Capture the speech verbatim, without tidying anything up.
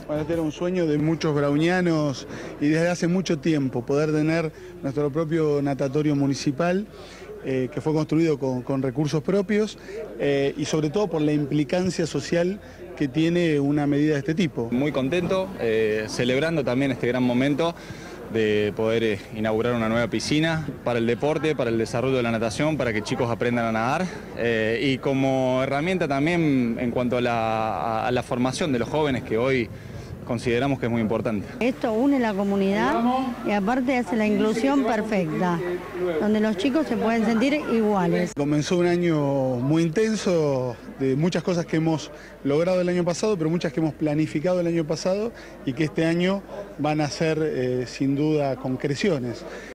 Bueno, este era un sueño de muchos brownianos y desde hace mucho tiempo, poder tener nuestro propio natatorio municipal, eh, que fue construido con, con recursos propios eh, y sobre todo por la implicancia social que tiene una medida de este tipo. Muy contento, eh, celebrando también este gran momento de poder eh, inaugurar una nueva piscina para el deporte, para el desarrollo de la natación, para que chicos aprendan a nadar eh, y como herramienta también en cuanto a la, a, a la formación de los jóvenes, que hoy consideramos que es muy importante. Esto une la comunidad y aparte hace la inclusión perfecta, donde los chicos se pueden sentir iguales. Comenzó un año muy intenso, de muchas cosas que hemos logrado el año pasado, pero muchas que hemos planificado el año pasado y que este año van a ser eh, sin duda concreciones.